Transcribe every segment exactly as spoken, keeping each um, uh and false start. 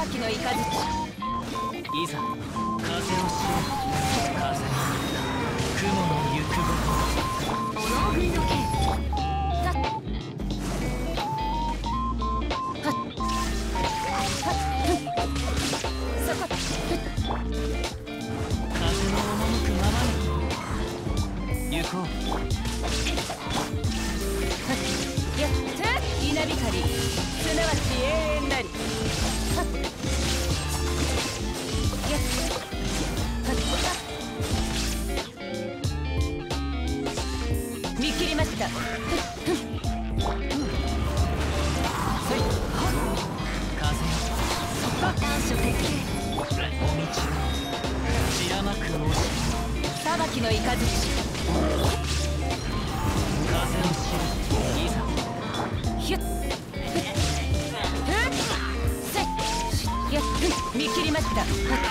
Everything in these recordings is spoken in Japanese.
裁きの雷。 いざ風を知れ。風雲の行くごと。 炎組の剣。そこ。 風の赴くままに行こう。 やった稲光、すなわち永遠なり。やっ見切りました。短所鉄拳。 お道散らまく押し。 裁きの雷。 風を知れ。いざひゅっせっやっ見切りました。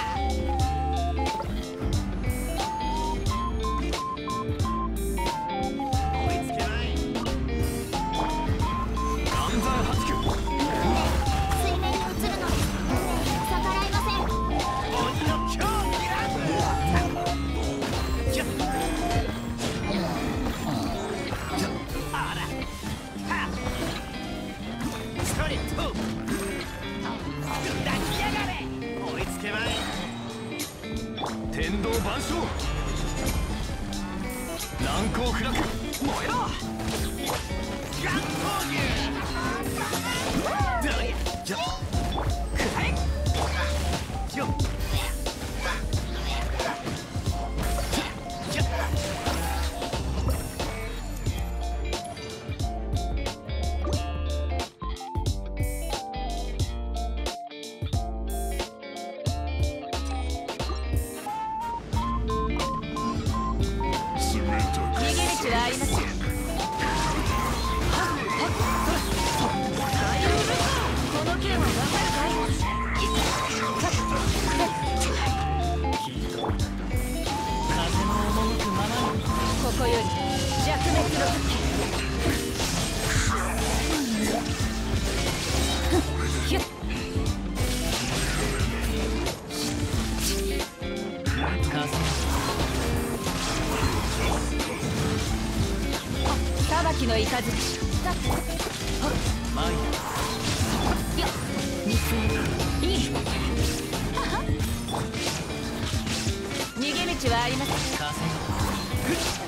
天道万象。難攻不落。燃えろ。ガン闘牛。だいじゃくらえ。よっあります。この剣はわかるかい？ 風の赴くままに。 ここより弱滅の剣。ひゅっ裁きの雷。 前よっ見つめる。いい逃げ道はあります。 風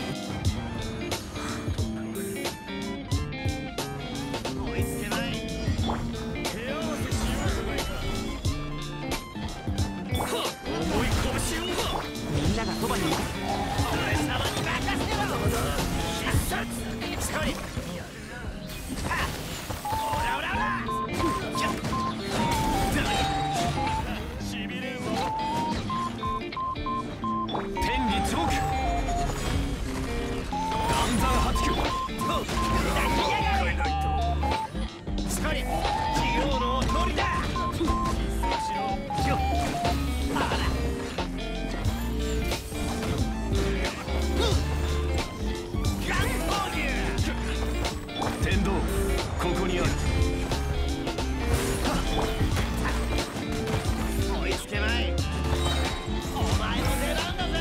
追いつけない。手合わせしようじゃないか。重い拳をみんながそばにいる。俺様に任せろ。必殺一人。オラオラオラ。しびれんぞ。天理チョーク。岩山八九。抱きやがれ。一人。器用の鳥だ。一掃しろ。よっ。あら。天道、ここにある。追いつけない。お前の出番だぜ。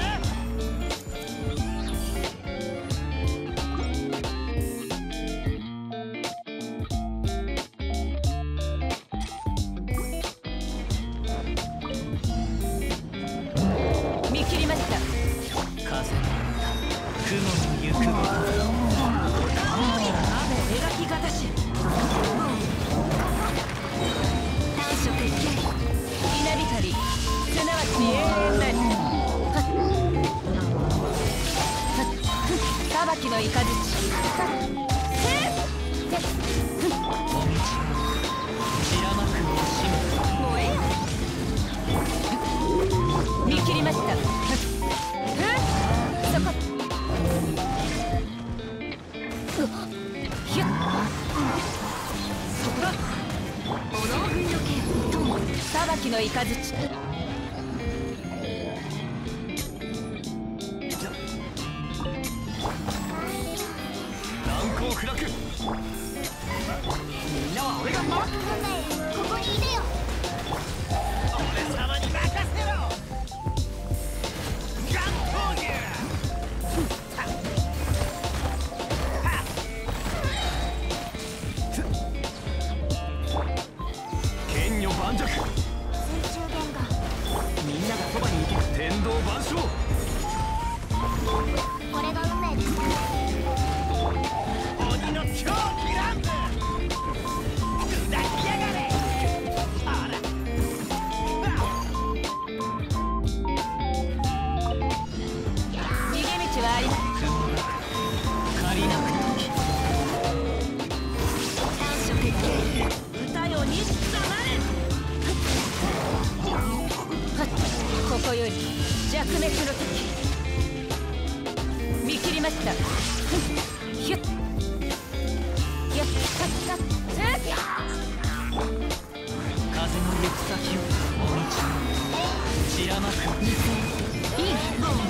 見切りました。 風雲の行くごと。 描き方し短所鉄拳稲光、すなわち永遠なり。裁きの雷。 お道散らまく押しめ。 燃えよ見切りました。そこひゅっそこ炎組の剣と裁きの雷。 難攻不落。みんなは俺が守って。 ここにいでよ。 盤石。 水中弦がみんながそばにいて天道万象。 これが運命ですね。 鬼の狂気乱舞砕きやがれ。あら逃げ道はあります。 借りなく時三色歌よにざまれ。 ここより弱滅の時見切りました。ヒュッヒュッカッカッツー風の行く先をお道散らまくいいボン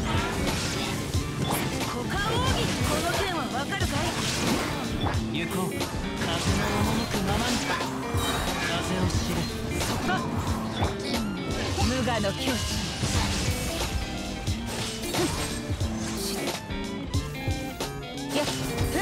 股間奥義この剣はわかるかい。 行こう。風の赴くままに風を知れ。 そこ無我の境地。やっ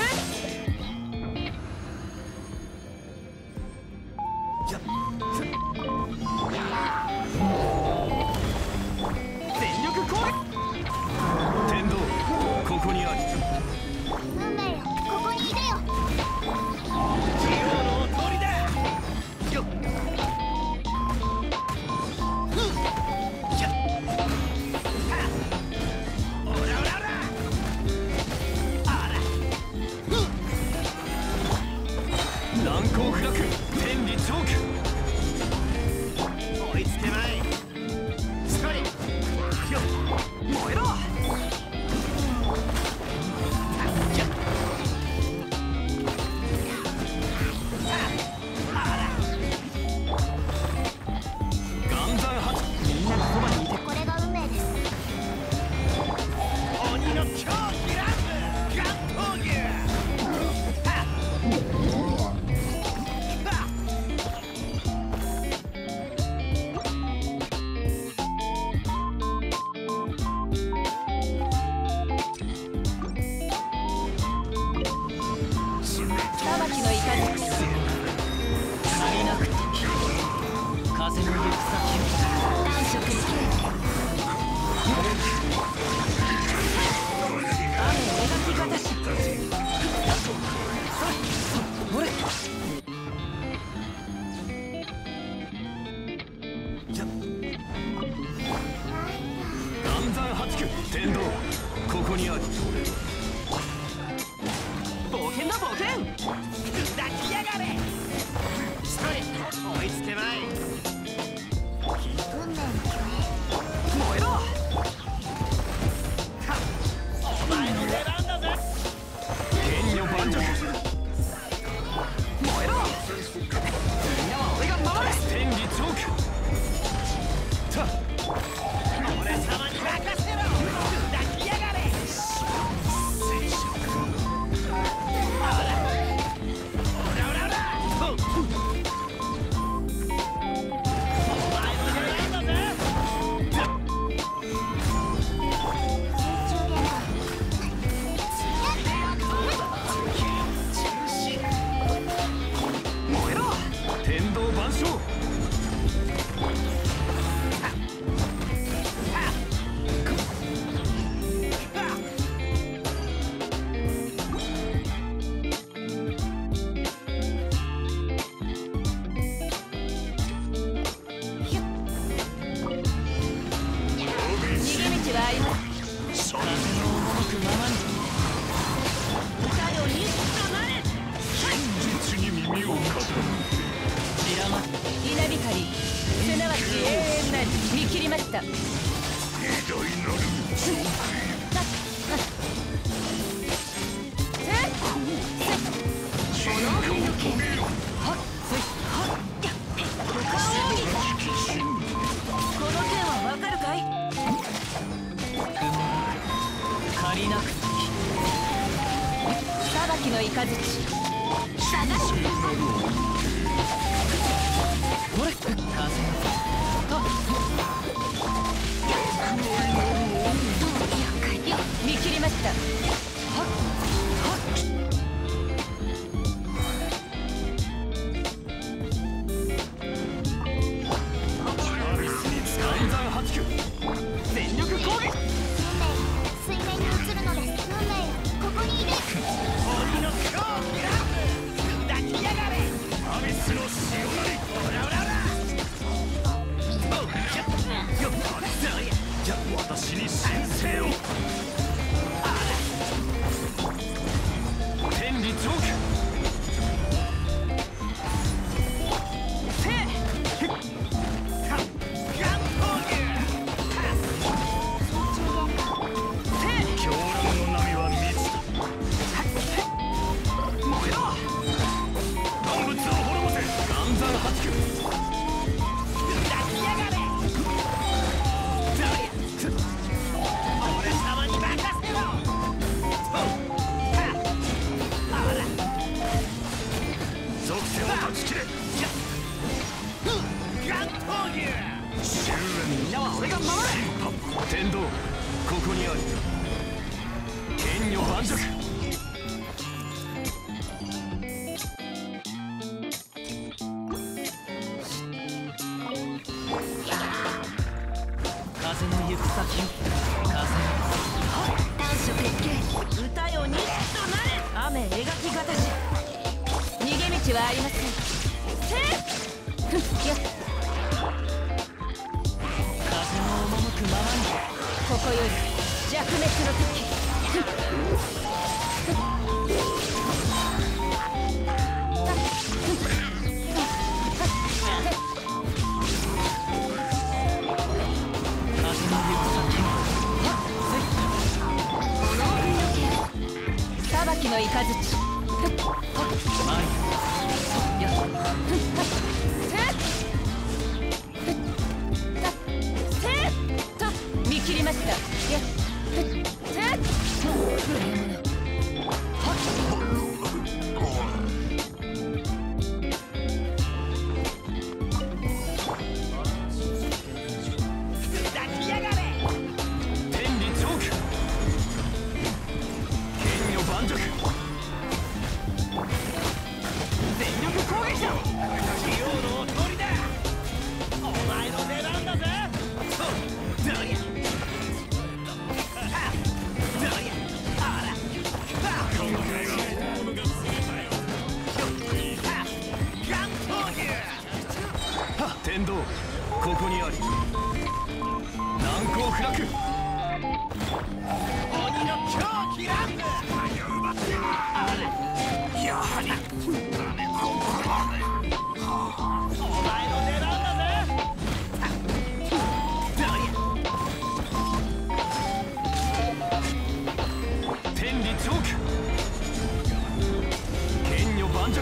全力攻撃。天道ここにあり。 運命よここにいでよ。 中央の鳥だ。よっ難攻不落天理チョーク。追いつけまい。スカリよっ燃えろ。岩山発みんながそばにいてこれが運命です。 鬼の狂気乱舞岩闘牛。 裁きの雷。 借りなくて風の行く先を男色に雨描き方しほれ。岩山八九天道ここにあり。冒険だ冒険。砕きやがれ。一人追いつけまい。 運命の共燃えろ。お前の出番だぜ。剣女盤石。燃えろ。みんなは俺が守れ。天理チョーク。た俺様に任せろ。砕きやがれ。オラオラオラ。ほっお前の出番だぜ。燃えろ天道万象。 逃げ道はあります。 風の赴くままに歌よにざまれ。 実に耳を傾け散らまく稲光すなわち永遠なり見切りました。 偉大なるこの剣はわかるかい。 借りなくて裁きの雷下がれ。 ほれ風見切りました。 俺が守る。 天道ここにあり。剣女盤石。風の行く先よ。風の短所鉄拳。 歌よにとなれ。雨描きがたし。 逃げ道はありません。せっ。よっ。 風の赴くままに。 ここより弱滅の時。裁きの雷。見切りました。 天道ここにあり。難攻不落。鬼の狂気乱舞。やはりお前の出番だぜ。天理チョーク。剣女盤石。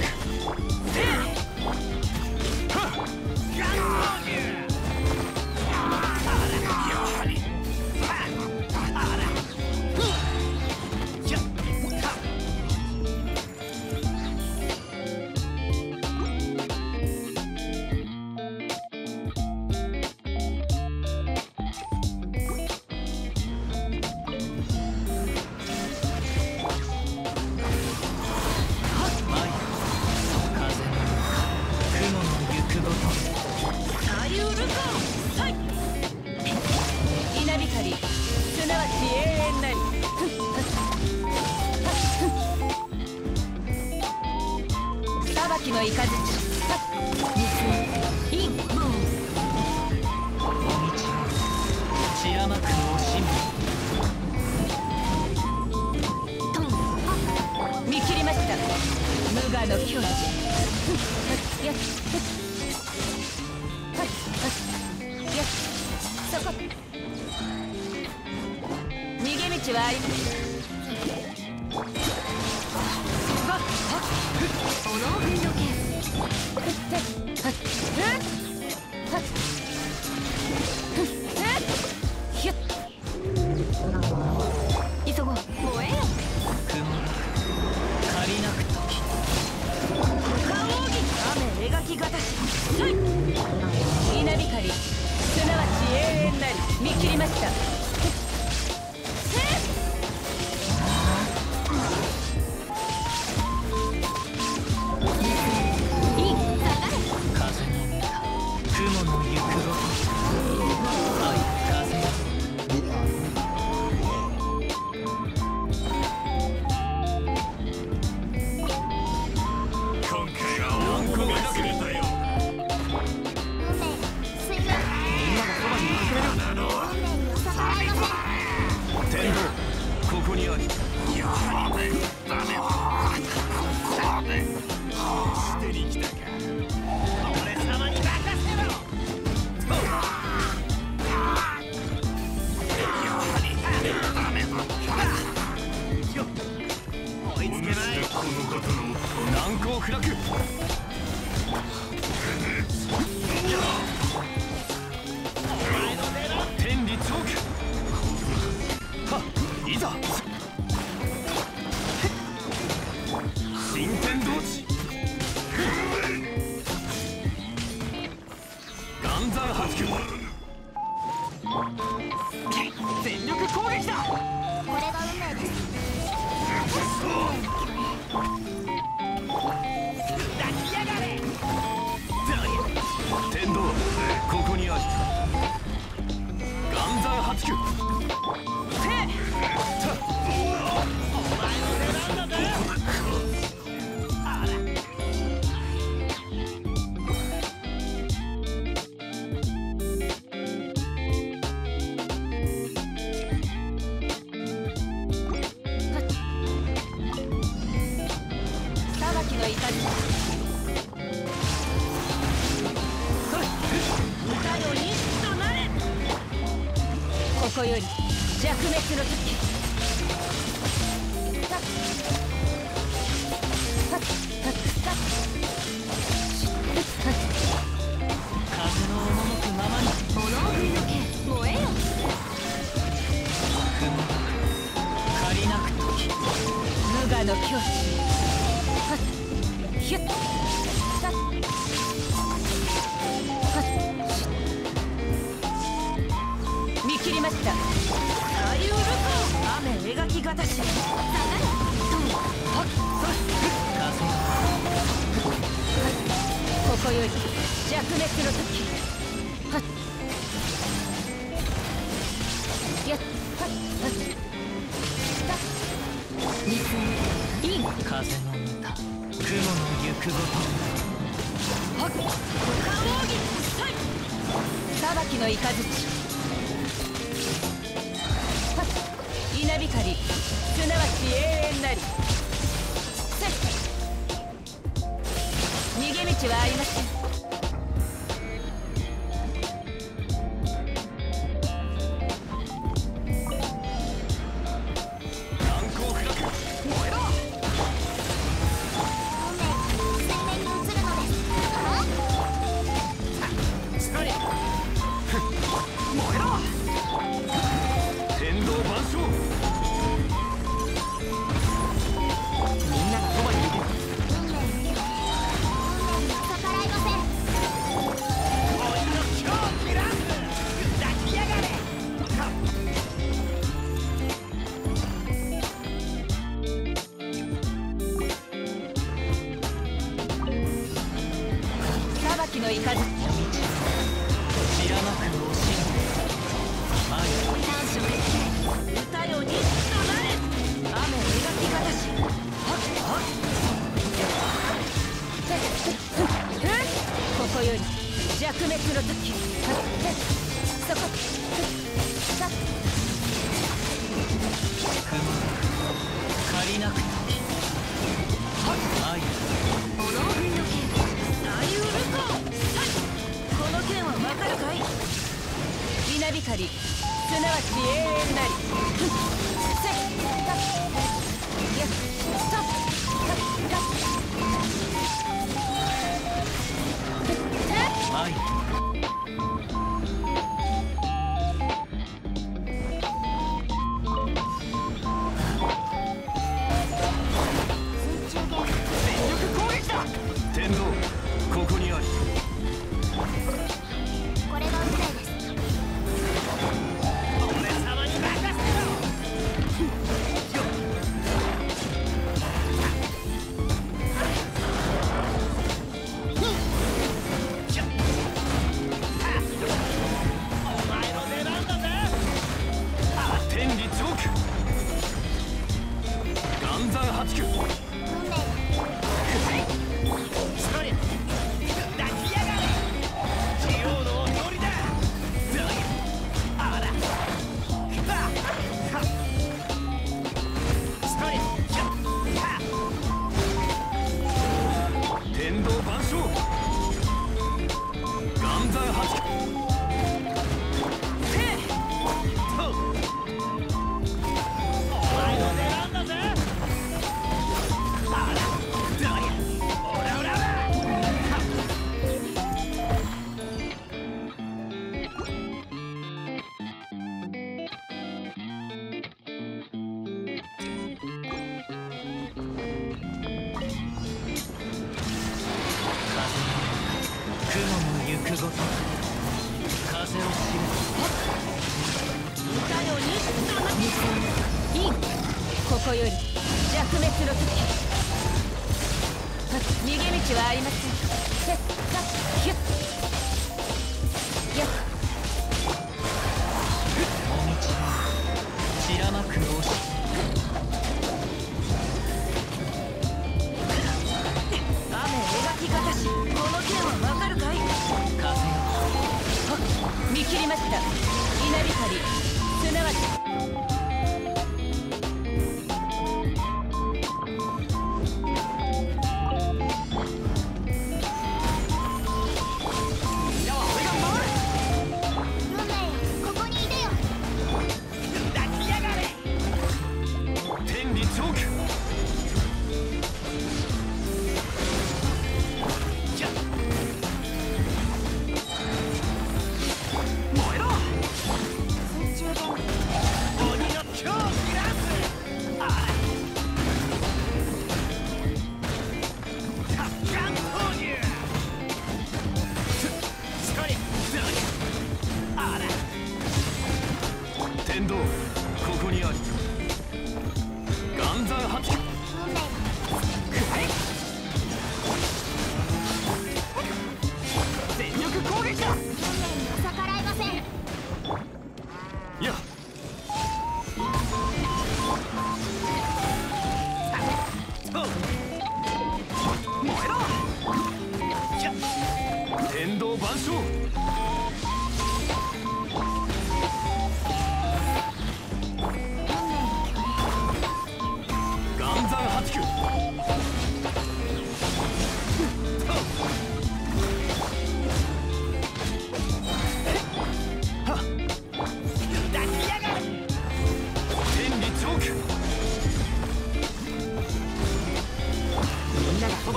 裁きの雷。インモー散らまく惜しみ。 トン。見切りました。無我の境地。よっ。よっ。そこ。逃げ道はあります。炎風よけ。急ごう。燃えよ。 雲借りなく時。雨描きがたし。 稲光すなわち永遠なり。見切りました。難攻不落。天理チョーク。はっいざ。新天道地。岩山八九。 歌よにとなれ。ここより弱滅の時。はっはっはっはっ風の赴くままに炎降りの剣燃えよ。 借りなく時無我の境地。はっひゅっさっはっしゅっ見切りました。左右ルコ雨描きがたし。下がれトンはっ風ここより弱滅の時。はっやっはっはっさっ水イン風の歌雲の行くごとはっ股間奥義さい裁きの雷はっ稲光すなわち永遠なり。せっ逃げ道はありません。の雷知らなく惜しむ前短所決定歌よにとなれ。雨描きがたしはっはっここより弱滅の時。そこさっ借りなく時愛炎降りの剣左右ルコこの剣はわかるかい。稲光すなわち永遠なり。せったやったた愛くごと風を知る歌よにとなインここより弱滅の時。逃げ道はありません。せっかヒュッやっお道散らまく押し雨描きがたしこの剣はわかるかい。 風よ見切りました。稲光すなわち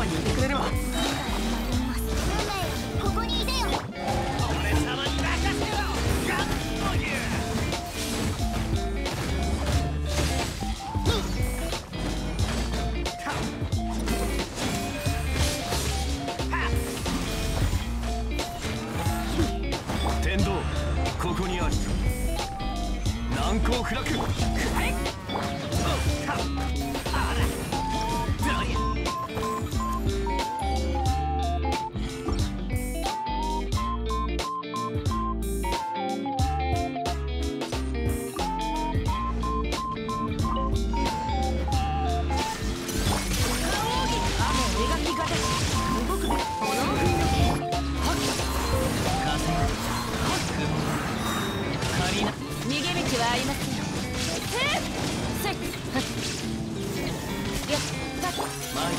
ばにいてくれれば。 ここにいでよ。 俺様に任せろ。ガットギュー。天道、ここにあり。難攻不落。くらえ。あら。どりゃ。 逃げ道はありません。へっせっはっやったっ前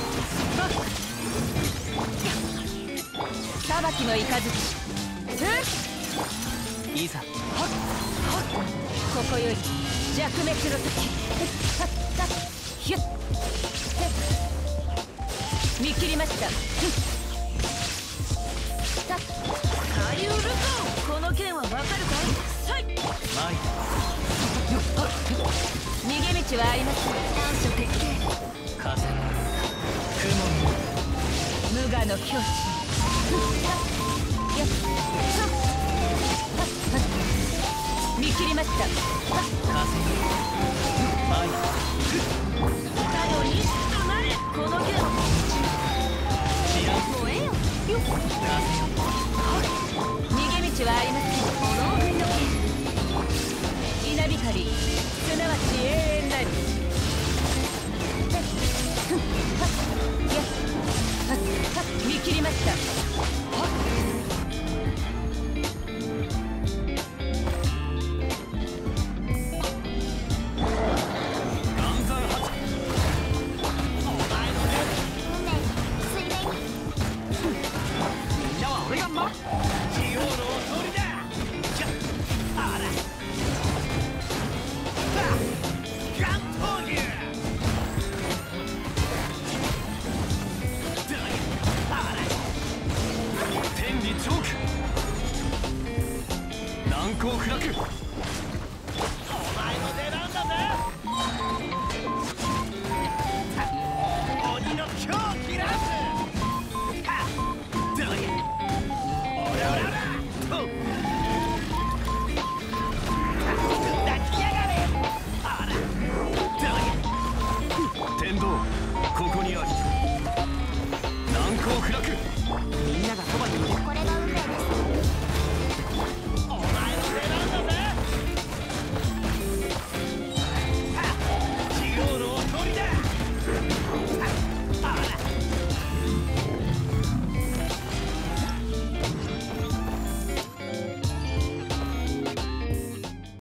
さばきのイカズチ。ふっいざはっはっここより弱滅の時。はったっひゅっへっ見切りました。ふったっあゆるか。この剣はわかるかい。さい前逃げ道はありません。短所徹底。 風雲に無我の境地。やっはっはっ見切りました。はっ風前頼りになれ。この剣は知らん燃えよ。よっ風